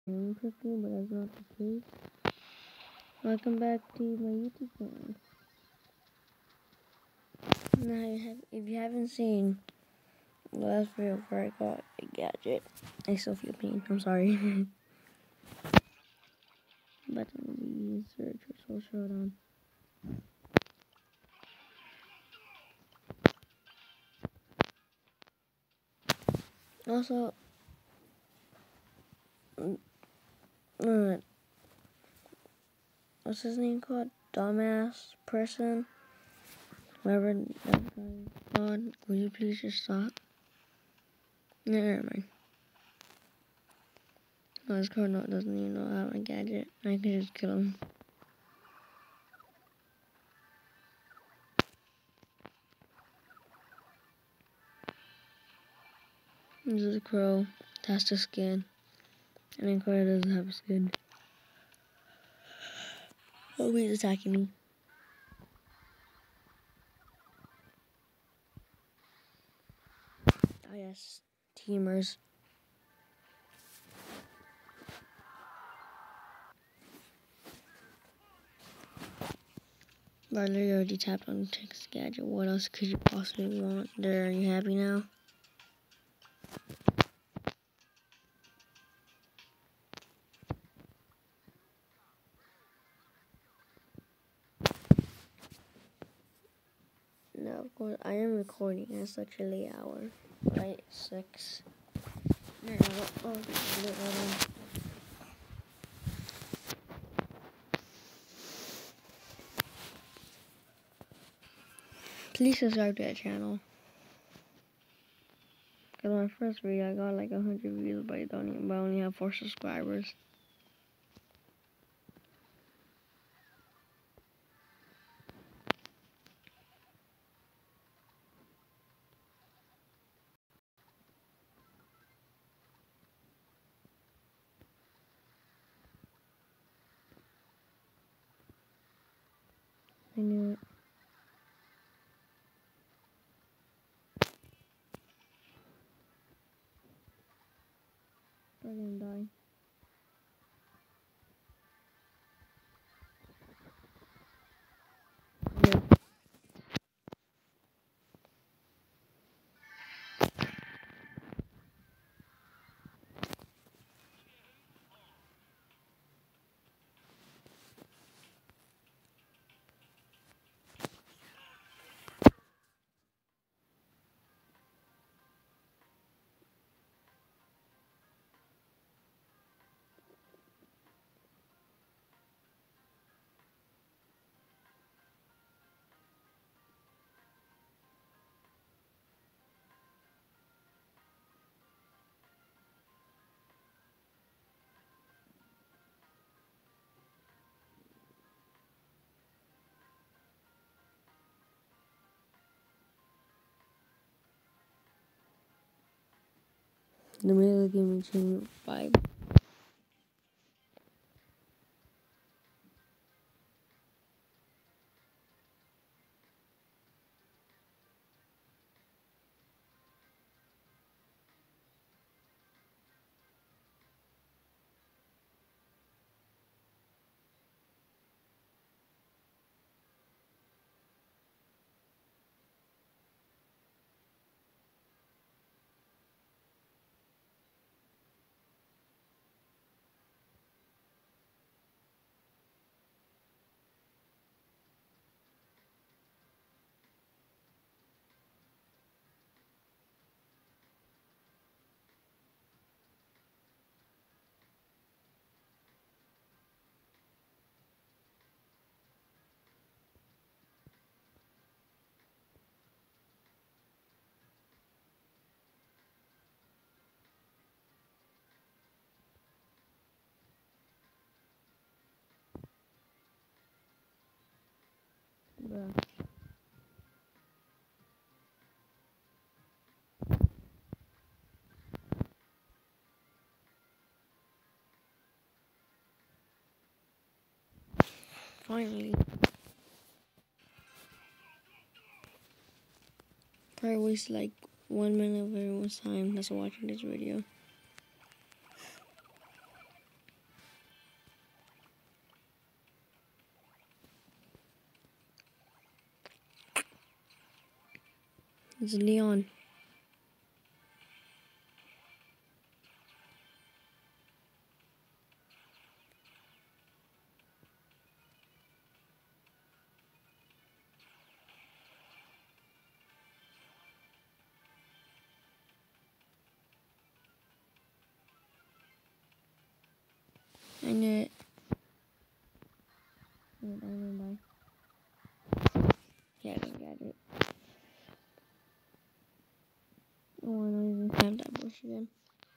quickly, but that's not the case. Welcome back to my YouTube channel. Now, if you haven't seen the last video where I got a gadget, I still feel pain. I'm sorry. But I'm gonna be search for Soul Showdown. Also, what's his name called? Dumbass person. Whoever that guy called, would you please just stop? No, never mind. No, his code doesn't even know I have a gadget. I can just kill him. This is a crow. It has the skin. And then Crow doesn't have a skin. Oh, he's attacking me. Oh yes, teamers. Brother, you already tapped on the text gadget. What else could you possibly want? There, are you happy now? No, of course, I am recording at such a late hour. Right, 6. Please subscribe to that channel. Because my first video, I got like 100 views, but I only have 4 subscribers. I knew it. I'm gonna die. No. The middle gave me chain 5. Bruh. Finally. Probably waste like 1 minute of everyone's time that's watching this video. It's Leon. I knew it. Yeah, I got it. Oh, I don't even have that bush again.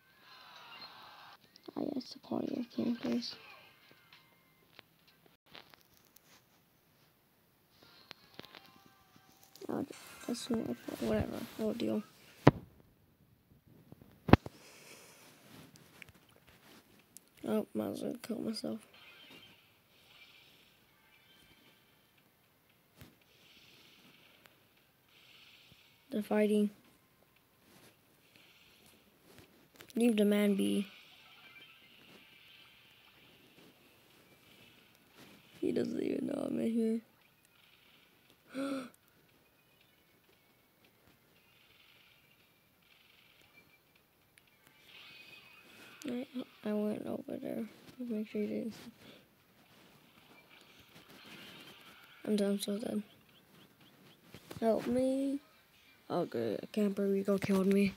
Ah, yes, the quality of campers. Oh, that's whatever. No deal. Oh, might as well kill myself. They're fighting. Leave the man be. He doesn't even know I'm in here. I went over there. Make sure you didn't. I'm done, so dead. Help me. Oh, good. A camper Rico killed me.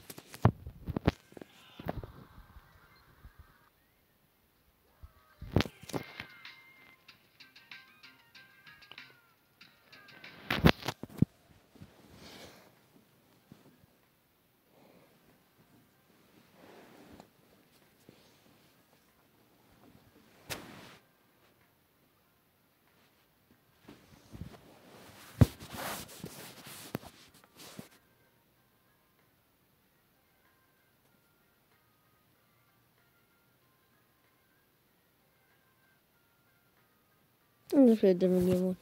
I'm just a different game.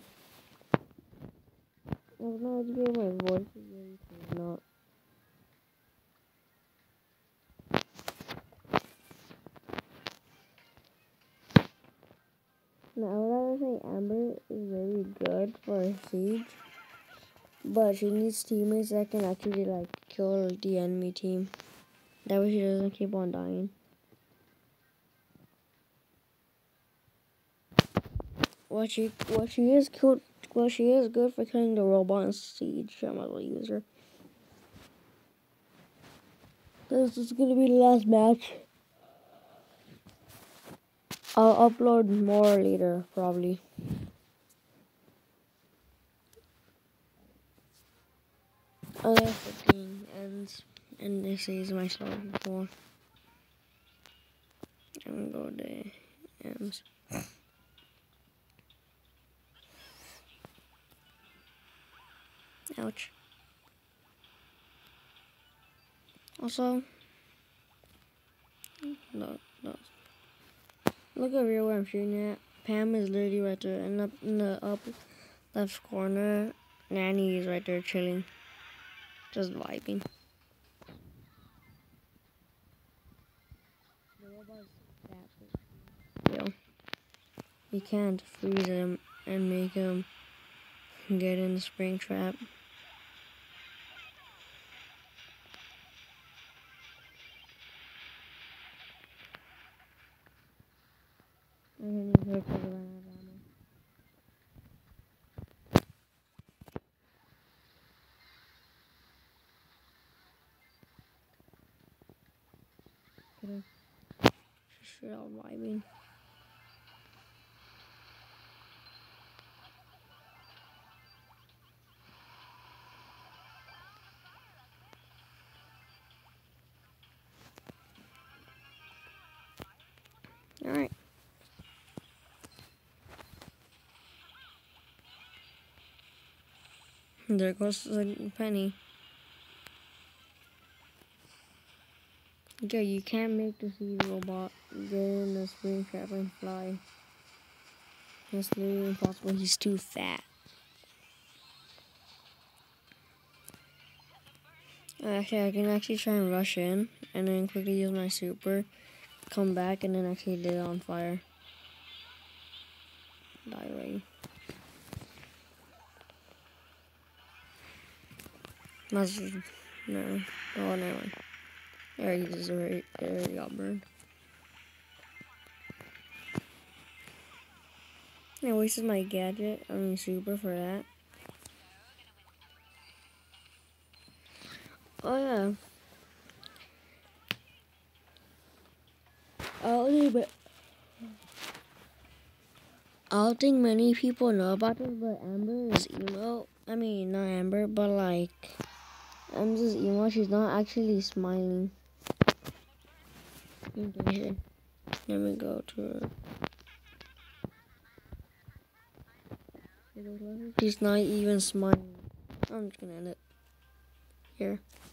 I have no idea my voice is really clear or not. Now, I would say Amber is very good for Siege, but she needs teammates that can actually like kill the enemy team. That way she doesn't keep on dying. She is good. Well, she is good for killing the robot in Siege. I might as well use her. This is gonna be the last match. I'll upload more later, probably. Okay, 15 ends, and this is my story before. I'm gonna go to ends. Ouch. Also, no. Look over here where I'm shooting at. Pam is literally right there, and up in the up left corner, Nanny is right there chilling, just vibing. The robot's that big. Yo, you can't freeze him and make him get in the spring trap. I'm gonna need her to run out of ammo. Get her. She's straight out vibing. Alright. There goes the penny. Okay, you can't make the Siege robot get in the spring trap and fly. That's literally impossible. He's too fat. Actually, I can actually try and rush in and then quickly use my super, come back, and then actually lit it on fire. Die already. That's no. Oh, never mind. It already got burned. I wasted my gadget. I mean, super for that. Oh yeah. I don't think many people know about this, but Amber's emo. I mean, not Amber, but like Amber's emo. She's not actually smiling. Okay, let me go to her. She's not even smiling. I'm just gonna end it here.